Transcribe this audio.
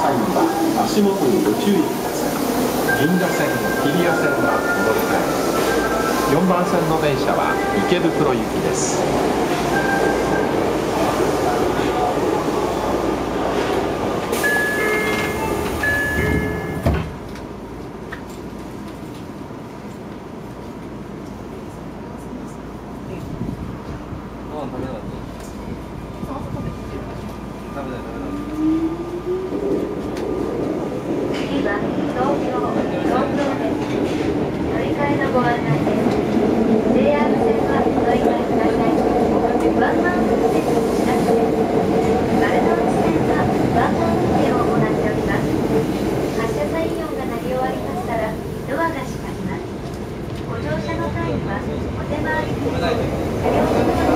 際には足元にご注意ください。銀座線、日比谷線はお乗り換え。4番線の電車は池袋行きです。 ご乗車の際にはお手回り車両の